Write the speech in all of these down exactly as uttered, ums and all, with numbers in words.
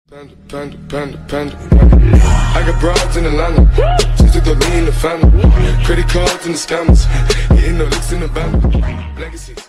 Panda, panda, panda, panda. I got broads in Atlanta. Just took the lean in the family. Credit cards in the scammers. Hitting the licks in the band. Legacies.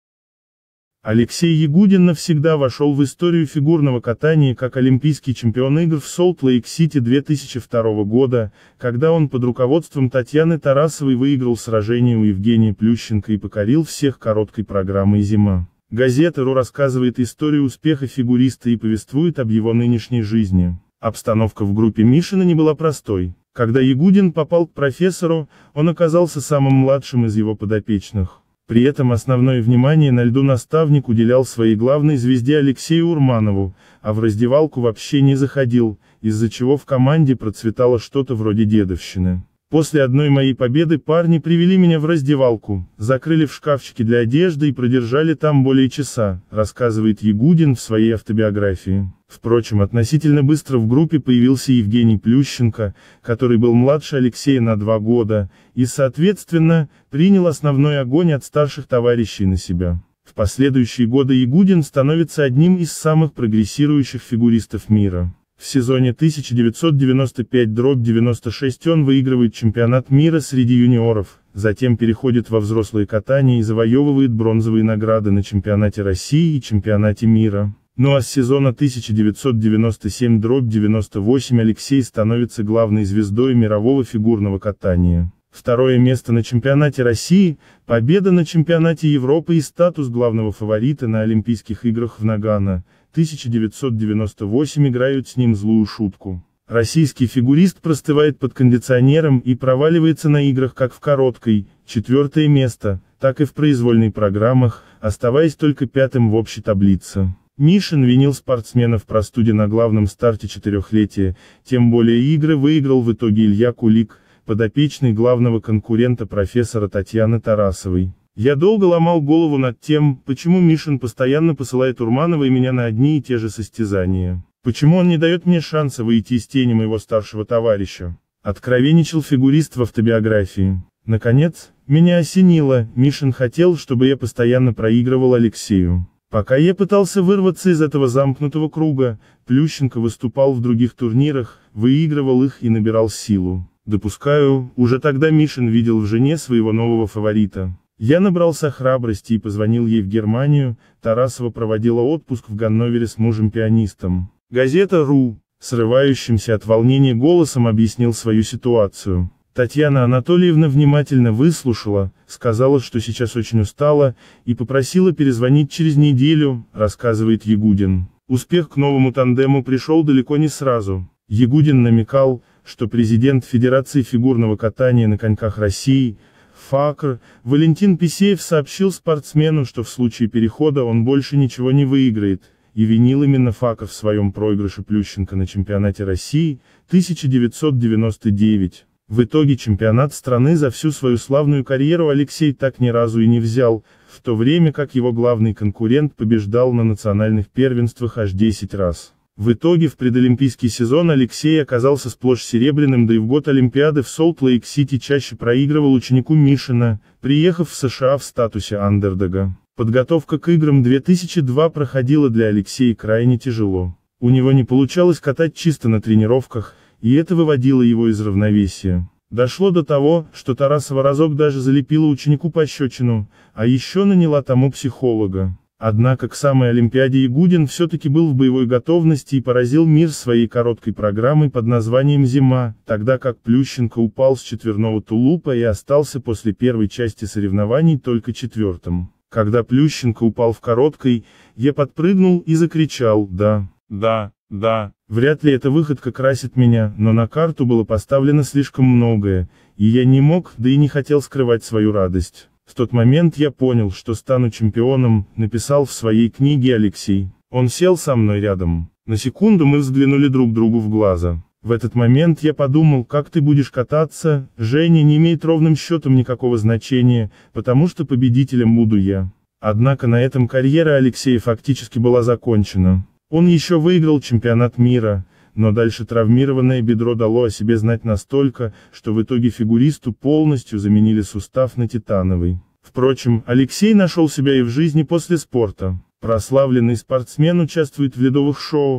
Алексей Ягудин навсегда вошел в историю фигурного катания как олимпийский чемпион игр в Солт-Лейк-Сити две тысячи второго года, когда он под руководством Татьяны Тарасовой выиграл сражение у Евгения Плющенко и покорил всех короткой программой «Зима». Газета «Ру» рассказывает историю успеха фигуриста и повествует об его нынешней жизни. Обстановка в группе Мишина не была простой. Когда Ягудин попал к профессору, он оказался самым младшим из его подопечных. При этом основное внимание на льду наставник уделял своей главной звезде Алексею Урманову, а в раздевалку вообще не заходил, из-за чего в команде процветало что-то вроде дедовщины. После одной моей победы парни привели меня в раздевалку, закрыли в шкафчике для одежды и продержали там более часа, рассказывает Ягудин в своей автобиографии. Впрочем, относительно быстро в группе появился Евгений Плющенко, который был младше Алексея на два года, и, соответственно, принял основной огонь от старших товарищей на себя. В последующие годы Ягудин становится одним из самых прогрессирующих фигуристов мира. В сезоне тысяча девятьсот девяносто пять девяносто шесть он выигрывает чемпионат мира среди юниоров, затем переходит во взрослое катание и завоевывает бронзовые награды на чемпионате России и чемпионате мира. Ну а с сезона тысяча девятьсот девяносто семь девяносто восемь Алексей становится главной звездой мирового фигурного катания. Второе место на чемпионате России, победа на чемпионате Европы и статус главного фаворита на Олимпийских играх в Нагано, тысяча девятьсот девяносто восемь играют с ним злую шутку. Российский фигурист простывает под кондиционером и проваливается на играх как в короткой, четвертое место, так и в произвольной программах, оставаясь только пятым в общей таблице. Мишин винил спортсмена в простуде на главном старте четырехлетия, тем более игры выиграл в итоге Илья Кулик, подопечный главного конкурента профессора Татьяны Тарасовой. Я долго ломал голову над тем, почему Мишин постоянно посылает Урманова и меня на одни и те же состязания. Почему он не дает мне шанса выйти из тени моего старшего товарища? Откровенничал фигурист в автобиографии. Наконец, меня осенило, Мишин хотел, чтобы я постоянно проигрывал Алексею. Пока я пытался вырваться из этого замкнутого круга, Плющенко выступал в других турнирах, выигрывал их и набирал силу. Допускаю, уже тогда Мишин видел в жене своего нового фаворита. Я набрался храбрости и позвонил ей в Германию. Тарасова проводила отпуск в Ганновере с мужем-пианистом. Газета «Ру» срывающимся от волнения голосом объяснил свою ситуацию. Татьяна Анатольевна внимательно выслушала, сказала, что сейчас очень устала, и попросила перезвонить через неделю, рассказывает Ягудин. Успех к новому тандему пришел далеко не сразу. Ягудин намекал, что президент Федерации фигурного катания на коньках России, ФАКР, Валентин Писеев сообщил спортсмену, что в случае перехода он больше ничего не выиграет, и винил именно ФАКР в своем проигрыше Плющенко на чемпионате России тысяча девятьсот девяносто девять. В итоге чемпионат страны за всю свою славную карьеру Алексей так ни разу и не взял, в то время как его главный конкурент побеждал на национальных первенствах аж десять раз. В итоге в предолимпийский сезон Алексей оказался сплошь серебряным, да и в год Олимпиады в Солт-Лейк-Сити чаще проигрывал ученику Мишина, приехав в США в статусе андердога. Подготовка к играм две тысячи два проходила для Алексея крайне тяжело. У него не получалось катать чисто на тренировках, и это выводило его из равновесия. Дошло до того, что Тарасова разок даже залепила ученику пощечину, а еще наняла тому психолога. Однако к самой Олимпиаде Ягудин все-таки был в боевой готовности и поразил мир своей короткой программой под названием «Зима», тогда как Плющенко упал с четверного тулупа и остался после первой части соревнований только четвертым. Когда Плющенко упал в короткой, я подпрыгнул и закричал «Да, да, да». Вряд ли эта выходка красит меня, но на карту было поставлено слишком многое, и я не мог, да и не хотел скрывать свою радость. В тот момент я понял, что стану чемпионом, написал в своей книге Алексей. Он сел со мной рядом. На секунду мы взглянули друг другу в глаза. В этот момент я подумал, как ты будешь кататься, Женя, не имеет ровным счетом никакого значения, потому что победителем буду я. Однако на этом карьера Алексея фактически была закончена. Он еще выиграл чемпионат мира, но дальше травмированное бедро дало о себе знать настолько, что в итоге фигуристу полностью заменили сустав на титановый. Впрочем, Алексей нашел себя и в жизни после спорта. Прославленный спортсмен участвует в ледовых шоу,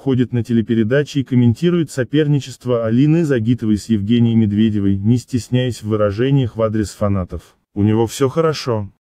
выходит на телепередачи и комментирует соперничество Алины Загитовой с Евгенией Медведевой, не стесняясь в выражениях в адрес фанатов. У него все хорошо.